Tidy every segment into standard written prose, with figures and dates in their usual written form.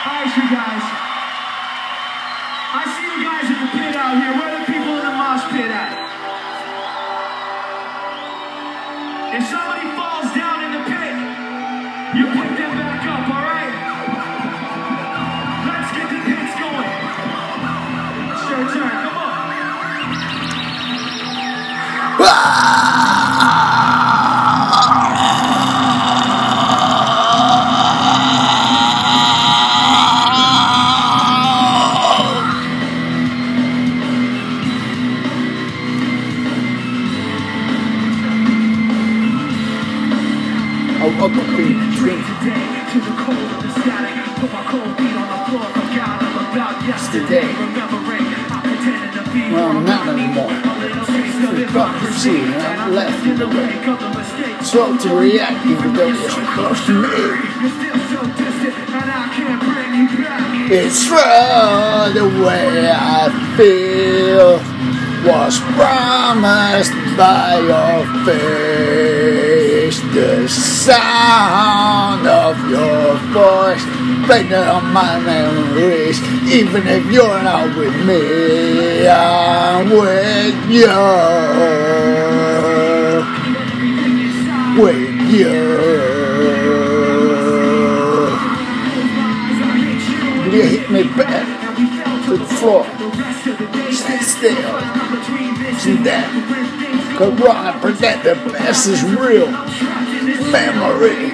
Alright, you guys. I see you guys in the pit out here. Where are the people in the mosh pit at? If somebody falls down in the pit, you pick them back up, alright? Let's get the pits going. It's your turn, come on. Up the beat, Drink today to the cold of the static. Put my cold feet on the floor. Forgot all about yesterday. Remembering, I'm pretending to be. well, not anymore. Hypocrisy, and I'm left in the way. Slow to react, even though you're so close to me. You're still so distant, and I can't bring you back. It's from the way I feel was promised by your face. The sound of your voice painted on my memories. Even if you're not with me, I'm with you. With you. You hit me back to the floor. Stay still. See that? Go run and pretend the past is real. Memory.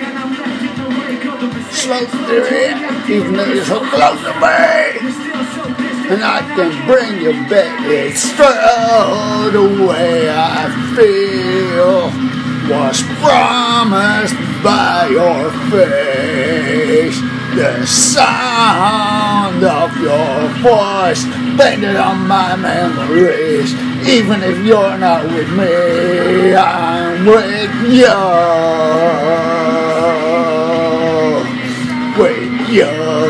Slow to react, even though you're so close to me. And I can bring you back. It's true. The way I feel was promised by your face. The sound of your voice painted on my memories. Even if you're not with me, I'm with you. With you.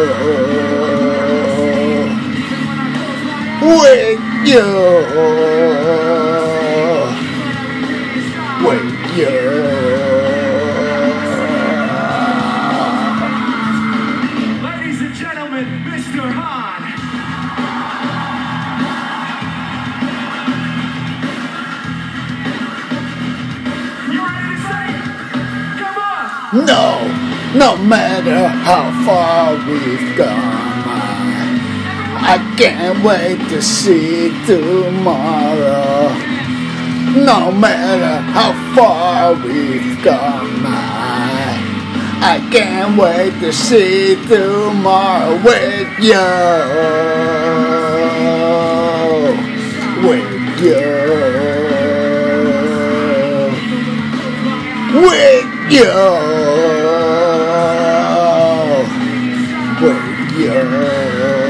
With you. With you. Mr. Han. You ready to say? Come on. No matter how far we've gone, I can't wait to see tomorrow. No matter how far we've gone, I can't wait to see tomorrow with you. With you. With you. With you.